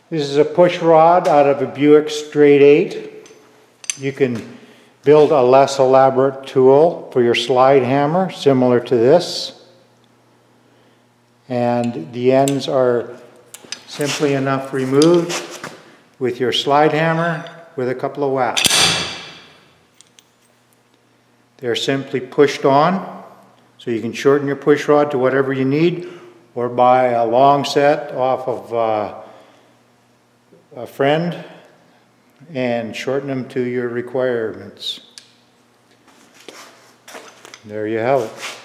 This is a push rod out of a Buick Straight 8. You can build a less elaborate tool for your slide hammer, similar to this. And the ends are simply enough removed with your slide hammer with a couple of whacks. They're simply pushed on, so you can shorten your push rod to whatever you need, or buy a long set off of a friend and shorten them to your requirements. There you have it.